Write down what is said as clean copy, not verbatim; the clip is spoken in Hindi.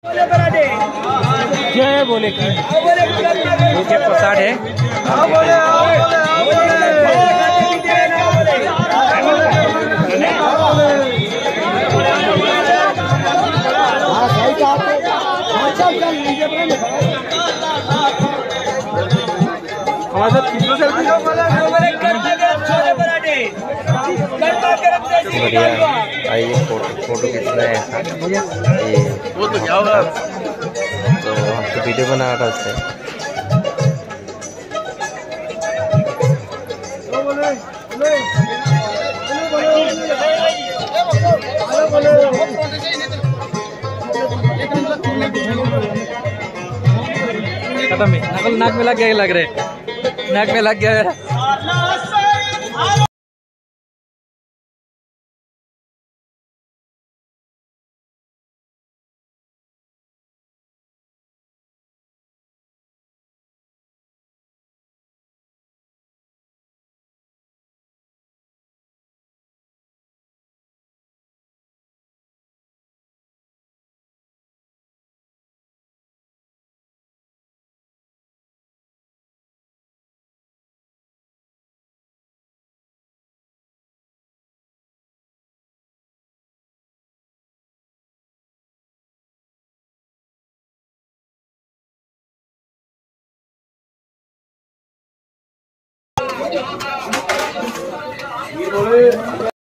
जय बोले की ये प्रसाद है। बढ़िया, आइए फोटो खींचना है ऐसा। ये वो तो क्या होगा, तो हम तो वीडियो बना रहा उससे। खत्म है, नाक में लग गया, लग रहे नाक में लग गया।